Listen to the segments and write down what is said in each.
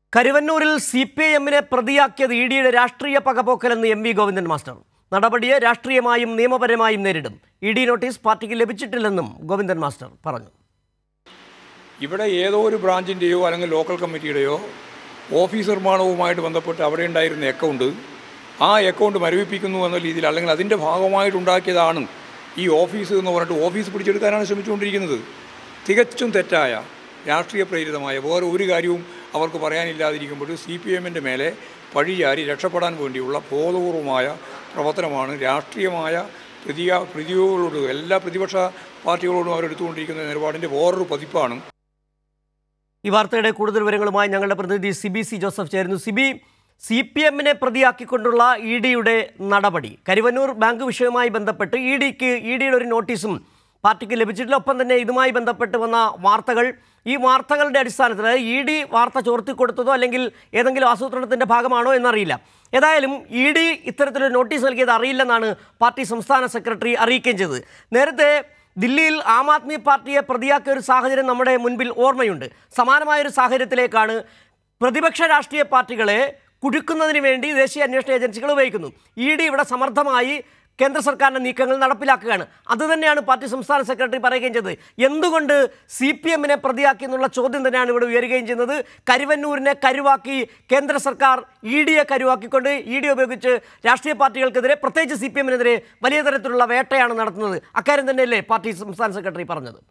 കരുവന്നൂരിൽ സിപിഐഎമ്മിനെ പ്രതിയാക്കിയത് ഇഡിയുടെ രാഷ്ട്രീയ പകപോക്കലെന്ന് MV. Govindan master. നടപടിയെ രാഷ്ട്രീയമായും നിയമപരമായും നേരിടും. ഇഡി നോട്ടീസ് പാർട്ടിക്ക് ലഭിച്ചിട്ടില്ലെന്നും ഗോവിന്ദൻ മാസ്റ്റർ പറഞ്ഞു. ഇവിടെ ഏതോ ഒരു ബ്രാഞ്ചിൻ്റെയോ അല്ലെങ്കിൽ ലോക്കൽ കമ്മിറ്റിയുടെയോ ഓഫീസ് നിർമ്മാണവുമായിട്ട് ബന്ധപ്പെട്ട് അവിടെ ഉണ്ടായിരുന്ന അക്കൗണ്ട് മരവിപ്പിക്കുന്നു എന്ന രീതിയിൽ അല്ലെങ്കിൽ അതിൻ്റെ ഭാഗമായിട്ടുണ്ടാക്കിയതാണ് ഈ ഓഫീസ് എന്ന് പറഞ്ഞിട്ട് ഓഫീസ് പിടിച്ചെടുക്കാനാണ് ശ്രമിച്ചുകൊണ്ടിരിക്കുന്നത്. തികച്ചും തെറ്റായ രാഷ്ട്രീയ പ്രേരിതമായ വേറെ ഒരു കാര്യവും അവർക്ക് പറയാനില്ലാതിരിക്കുമ്പോൾ CPM-ൻ്റെ മേലെ പഴിചാരി രക്ഷപ്പെടാൻ വേണ്ടിയുള്ള ബോധപൂർവമായ പ്രവർത്തനമാണ്. രാഷ്ട്രീയമായ പ്രതിയോട് എല്ലാ പ്രതിപക്ഷ പാർട്ടികളോടും അവരെടുത്തുകൊണ്ടിരിക്കുന്ന നിലപാടിൻ്റെ വേറൊരു പതിപ്പാണ്. ഈ വാർത്തയുടെ കൂടുതൽ വിവരങ്ങളുമായി ഞങ്ങളുടെ പ്രതിനിധി സിബി സി ജോസഫ് ചേരുന്നു. സിബി, CPM-നെ പ്രതിയാക്കിക്കൊണ്ടുള്ള ഇഡിയുടെ നടപടി, കരുവന്നൂർ ബാങ്ക് വിഷയവുമായി ബന്ധപ്പെട്ട് ഇഡിയുടെ ഒരു നോട്ടീസും പാർട്ടിക്ക് ലഭിച്ചിട്ടില്ല. ഒപ്പം തന്നെ ഇതുമായി ബന്ധപ്പെട്ട് വന്ന വാർത്തകൾ, ഈ വാർത്തകളുടെ അടിസ്ഥാനത്തിൽ ഇഡി വാർത്ത ചോർത്തിക്കൊടുത്തതോ അല്ലെങ്കിൽ ഏതെങ്കിലും ആസൂത്രണത്തിൻ്റെ ഭാഗമാണോ എന്നറിയില്ല. ഏതായാലും ഇഡി ഇത്തരത്തിലൊരു നോട്ടീസ് നൽകിയത് അറിയില്ലെന്നാണ് പാർട്ടി സംസ്ഥാന സെക്രട്ടറി അറിയിക്കുകയും ചെയ്തത്. നേരത്തെ ദില്ലിയിൽ ആം ആദ്മി പാർട്ടിയെ പ്രതിയാക്കിയ ഒരു സാഹചര്യം നമ്മുടെ മുൻപിൽ ഓർമ്മയുണ്ട്. സമാനമായൊരു സാഹചര്യത്തിലേക്കാണ് പ്രതിപക്ഷ രാഷ്ട്രീയ പാർട്ടികളെ കുടുക്കുന്നതിന് വേണ്ടി ദേശീയ അന്വേഷണ ഏജൻസികൾ ഉപയോഗിക്കുന്നു. ഇഡി ഇവിടെ സമർത്ഥമായി കേന്ദ്ര സർക്കാരിൻ്റെ നീക്കങ്ങൾ നടപ്പിലാക്കുകയാണ്. അതുതന്നെയാണ് പാർട്ടി സംസ്ഥാന സെക്രട്ടറി പറയുകയും ചെയ്തത്. എന്തുകൊണ്ട് CPM-നെ പ്രതിയാക്കി എന്നുള്ള ചോദ്യം തന്നെയാണ് ഇവിടെ ഉയരുകയും ചെയ്യുന്നത്. കരുവന്നൂരിനെ കരുവാക്കി കേന്ദ്ര സർക്കാർ ഇഡിയെ കരുവാക്കിക്കൊണ്ട് ഇഡി ഉപയോഗിച്ച് രാഷ്ട്രീയ പാർട്ടികൾക്കെതിരെ, പ്രത്യേകിച്ച് CPM-നെതിരെ വലിയ തരത്തിലുള്ള വേട്ടയാണ് നടത്തുന്നത്. അക്കാര്യം തന്നെയല്ലേ പാർട്ടി സംസ്ഥാന സെക്രട്ടറി പറഞ്ഞത്?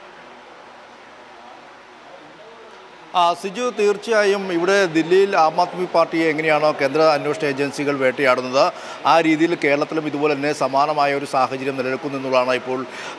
സിജു, തീർച്ചയായും ഇവിടെ ദില്ലിയിൽ ആം ആദ്മി പാർട്ടിയെ എങ്ങനെയാണോ കേന്ദ്ര അന്വേഷണ ഏജൻസികൾ വേട്ടയാടുന്നത്, ആ രീതിയിൽ കേരളത്തിലും ഇതുപോലെ തന്നെ സമാനമായ ഒരു സാഹചര്യം നിലനിൽക്കുന്നു എന്നുള്ളതാണ് ഇപ്പോൾ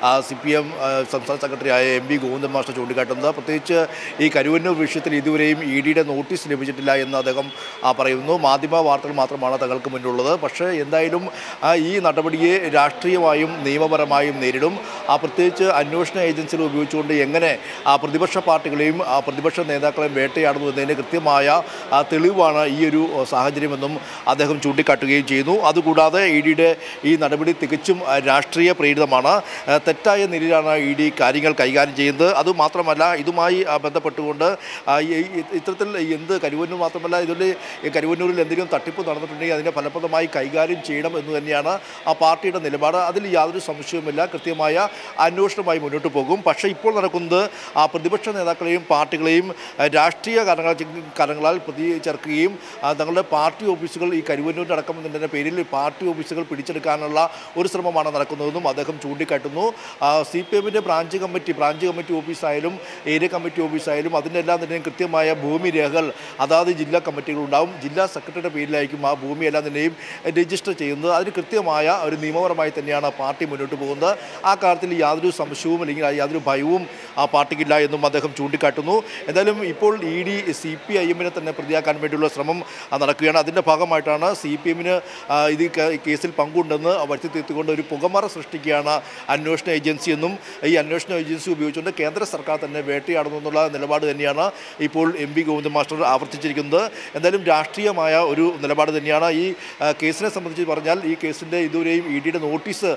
CPM സംസ്ഥാന സെക്രട്ടറിയായ M.V. ഗോവിന്ദൻ മാസ്റ്റർ ചൂണ്ടിക്കാട്ടുന്നത്. പ്രത്യേകിച്ച് ഈ കരുവന്നൂർ വിഷയത്തിൽ ഇതുവരെയും ഇഡിയുടെ നോട്ടീസ് ലഭിച്ചിട്ടില്ല എന്ന് അദ്ദേഹം പറയുന്നു. മാധ്യമ വാർത്തകൾ മാത്രമാണ് തങ്ങൾക്ക് മുന്നിലുള്ളത്. പക്ഷേ എന്തായാലും ഈ നടപടിയെ രാഷ്ട്രീയമായും നിയമപരമായും നേരിടും. പ്രത്യേകിച്ച് അന്വേഷണ ഏജൻസികൾ ഉപയോഗിച്ചുകൊണ്ട് എങ്ങനെ പ്രതിപക്ഷ പാർട്ടികളെയും പ്രതിപക്ഷ നേതാക്കളെയും വേട്ടയാടുന്നു എന്നതിന് കൃത്യമായ തെളിവാണ് ഈ ഒരു സാഹചര്യമെന്നും അദ്ദേഹം ചൂണ്ടിക്കാട്ടുകയും ചെയ്യുന്നു. അതുകൂടാതെ ഇഡിയുടെ ഈ നടപടി തികച്ചും രാഷ്ട്രീയ പ്രേരിതമാണ്. തെറ്റായ നിലയിലാണ് ഇഡി കാര്യങ്ങൾ കൈകാര്യം ചെയ്യുന്നത്. അതുമാത്രമല്ല, ഇതുമായി ബന്ധപ്പെട്ടുകൊണ്ട് ഇത്തരത്തിൽ കരുവന്നൂർ മാത്രമല്ല, ഇതിൽ കരുവന്നൂരിൽ എന്തെങ്കിലും തട്ടിപ്പ് നടന്നിട്ടുണ്ടെങ്കിൽ അതിനെ ഫലപ്രദമായി കൈകാര്യം ചെയ്യണം എന്ന് തന്നെയാണ് പാർട്ടിയുടെ നിലപാട്. അതിൽ യാതൊരു സംശയവുമില്ല. കൃത്യമായ അന്വേഷണമായി മുന്നോട്ട് പോകും. പക്ഷേ ഇപ്പോൾ നടക്കുന്നത് പ്രതിപക്ഷ നേതാക്കളെയും പാർട്ടികളെയും രാഷ്ട്രീയ കാരണങ്ങളാൽ പ്രതി ചേർക്കുകയും തങ്ങളുടെ പാർട്ടി ഓഫീസുകൾ ഈ കരുവന്നൂരിൻ്റെ അടക്കം എന്നതിൻ്റെ പേരിൽ പാർട്ടി ഓഫീസുകൾ പിടിച്ചെടുക്കാനുള്ള ഒരു ശ്രമമാണ് നടക്കുന്നതെന്നും അദ്ദേഹം ചൂണ്ടിക്കാട്ടുന്നു. CPM-ൻ്റെ ബ്രാഞ്ച് കമ്മിറ്റി ഓഫീസായാലും ഏരിയ കമ്മിറ്റി ഓഫീസായാലും അതിനെല്ലാം തന്നെയും കൃത്യമായ ഭൂമി രേഖകൾ അതാത് ജില്ലാ കമ്മിറ്റികളുണ്ടാവും. ജില്ലാ സെക്രട്ടറിയുടെ പേരിലായിരിക്കും ആ ഭൂമി എല്ലാം തന്നെയും രജിസ്റ്റർ ചെയ്യുന്നത്. അതിന് കൃത്യമായ ഒരു നിയമപരമായി തന്നെയാണ് പാർട്ടി മുന്നോട്ട് പോകുന്നത്. ആ കാര്യത്തിൽ യാതൊരു സംശയവും അല്ലെങ്കിൽ യാതൊരു ഭയവും പാർട്ടിക്കില്ല എന്നും അദ്ദേഹം ചൂണ്ടിക്കാട്ടുന്നു. എന്തായാലും ഇപ്പോൾ ഇഡി CPIM-നെ തന്നെ പ്രതിയാക്കാൻ വേണ്ടിയുള്ള ശ്രമം നടക്കുകയാണ്. അതിൻ്റെ ഭാഗമായിട്ടാണ് CPM-ന് ഇത് കേസിൽ പങ്കുണ്ടെന്ന് വരുത്തി തീർത്തുകൊണ്ട് ഒരു പുകമറ സൃഷ്ടിക്കുകയാണ് അന്വേഷണ ഏജൻസി എന്നും ഈ അന്വേഷണ ഏജൻസി ഉപയോഗിച്ചുകൊണ്ട് കേന്ദ്ര സർക്കാർ തന്നെ വേട്ടയാടുന്നു എന്നുള്ള നിലപാട് തന്നെയാണ് ഇപ്പോൾ M.V. ഗോവിന്ദൻ മാസ്റ്റർ ആവർത്തിച്ചിരിക്കുന്നത്. എന്തായാലും രാഷ്ട്രീയമായ ഒരു നിലപാട് തന്നെയാണ് ഈ കേസിനെ സംബന്ധിച്ച് പറഞ്ഞാൽ. ഈ കേസിൻ്റെ ഇതുവരെയും ഇഡിയുടെ നോട്ടീസ്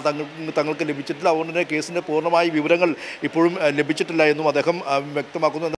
തങ്ങൾക്ക് ലഭിച്ചിട്ടില്ല. അതുകൊണ്ട് തന്നെ കേസിൻ്റെ പൂർണ്ണമായ വിവരങ്ങൾ ഇപ്പോഴും ലഭിച്ചിട്ടില്ല എന്നും അദ്ദേഹം വ്യക്തമാക്കുന്നു.